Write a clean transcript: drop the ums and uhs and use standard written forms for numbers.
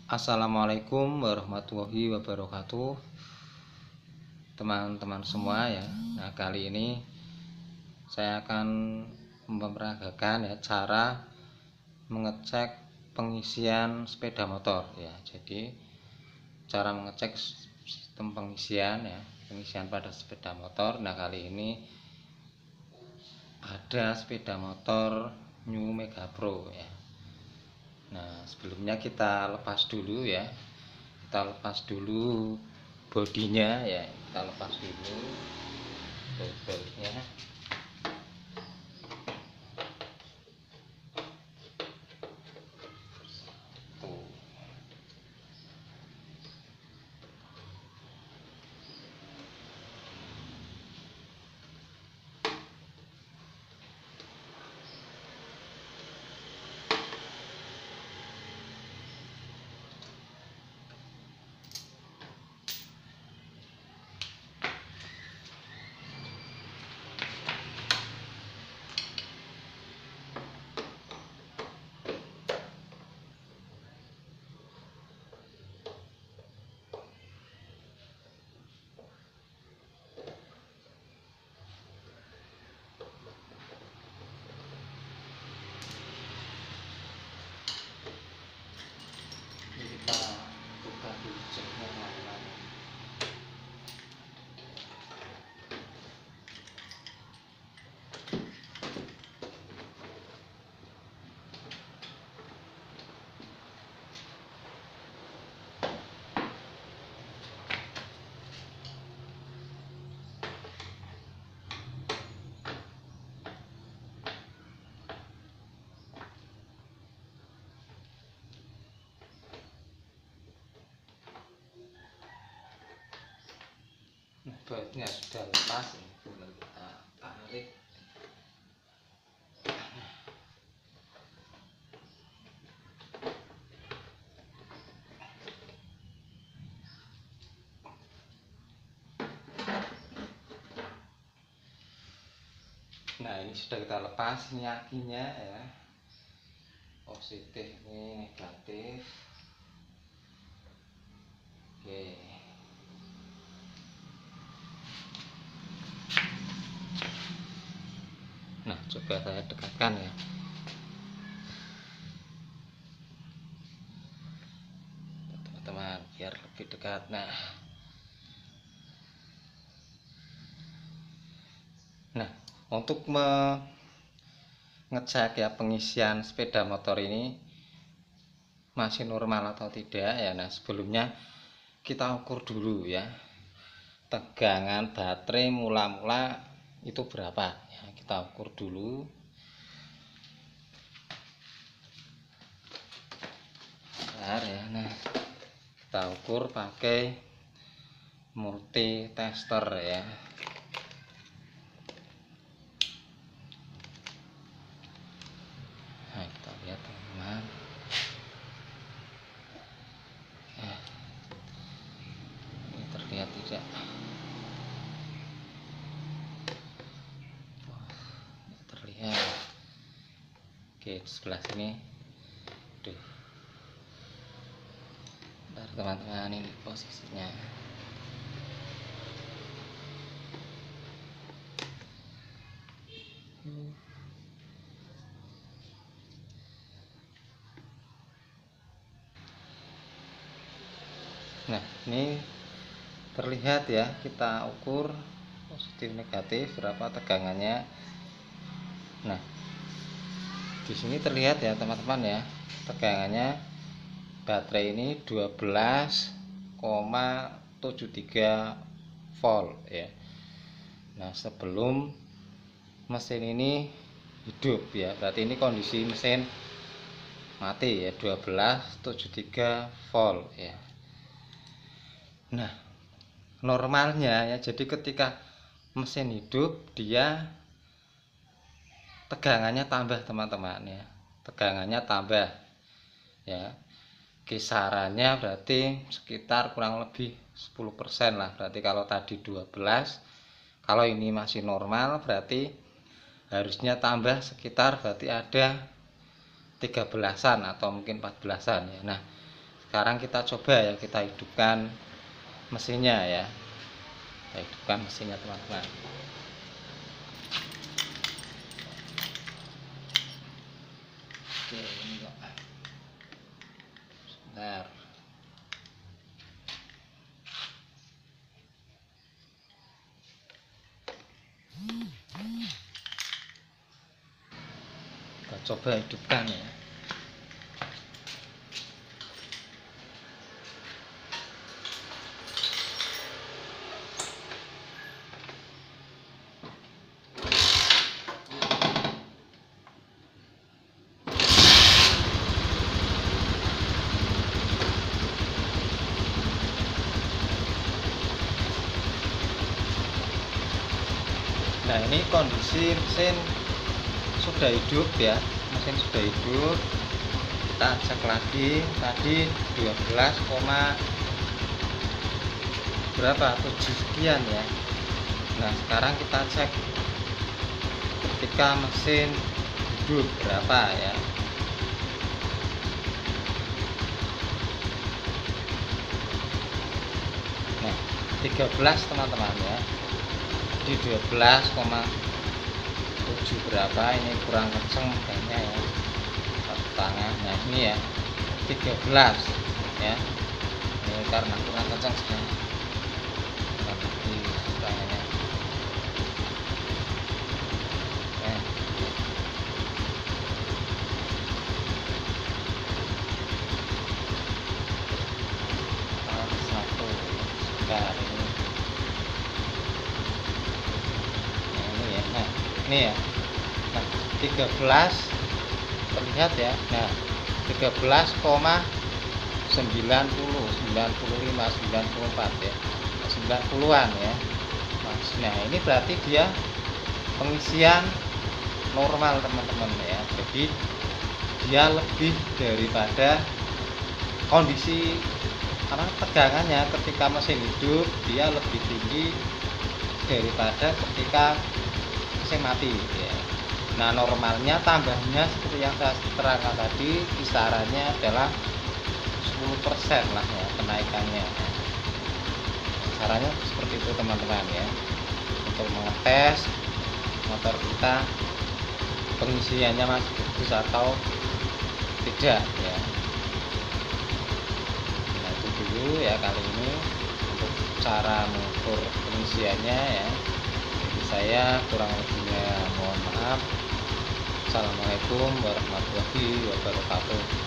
Assalamualaikum warahmatullahi wabarakatuh, teman-teman semua ya. Nah, kali ini saya akan memperagakan ya cara mengecek pengisian sepeda motor ya. Jadi cara mengecek sistem pengisian pada sepeda motor. Nah, kali ini ada sepeda motor New Mega Pro ya. Nah, sebelumnya kita lepas dulu ya. Kita lepas dulu bodinya ya. Kita lepas dulu bodinya. Tuh. Kita buka dulu ceknya teman-teman. Nah, bautnya sudah lepas, ini tinggal kita tarik. Nah, ini sudah kita lepas, ini akinya ya. Positif, ini negatif. Oke. Nah, coba saya dekatkan ya. Teman-teman, biar lebih dekat. Nah, untuk mengecek ya pengisian sepeda motor ini masih normal atau tidak ya. Nah, sebelumnya kita ukur dulu ya tegangan baterai mula-mula itu berapa ya. Kita ukur dulu. Bentar ya. Nah, kita ukur pakai multi tester ya. Nah, kita lihat teman-teman. Ini terlihat tidak? Terlihat. Oke, di sebelah sini. Duh. Bentar teman-teman, ini posisinya. Nah, ini terlihat ya, kita ukur positif negatif berapa tegangannya. Nah, di sini terlihat ya teman-teman ya, tegangannya baterai ini 12,73 volt ya. Nah, sebelum mesin ini hidup ya, berarti ini kondisi mesin mati ya, 12,73 volt ya. Nah, normalnya ya, jadi ketika mesin hidup dia tegangannya tambah teman-teman ya, tegangannya tambah ya, kisarannya berarti sekitar kurang lebih 10% lah. Berarti kalau tadi 12, kalau ini masih normal berarti harusnya tambah sekitar berarti ada 13-an atau mungkin 14-an ya. Nah, sekarang kita coba ya, kita hidupkan mesinnya ya. Kita hidupkan mesinnya teman-teman. Oke, ini kok. Sebentar. Kita coba hidupkan ya. Nah, ini kondisi mesin sudah hidup ya, mesin sudah hidup. Kita cek lagi, tadi 12, berapa, 7 sekian ya. Nah, sekarang kita cek ketika mesin hidup berapa ya. Nah, 13 teman-teman ya, di 12,7 berapa, ini kurang kenceng kayaknya ya, satu tangan. Nah, ini ya 13 ya, ini karena kurang kenceng sekali di tangannya. Satu sebentar ini. Ini ya. Nah, 13 terlihat ya. Nah, 13,90, 95, 94 ya. 90-an ya. Nah, ini berarti dia pengisian normal teman-teman ya. Jadi dia lebih daripada kondisi tegangannya ketika mesin hidup, dia lebih tinggi daripada ketika mesin mati ya. Nah, normalnya tambahnya seperti yang saya terangkan tadi, kisarannya adalah 10% lah ya kenaikannya. Caranya seperti itu teman-teman ya, untuk mengetes motor kita pengisiannya masih bagus atau tidak ya. Nah, itu dulu ya kali ini untuk cara mengukur pengisiannya ya. Jadi saya kurang lebihnya mohon maaf. Assalamualaikum warahmatullahi wabarakatuh.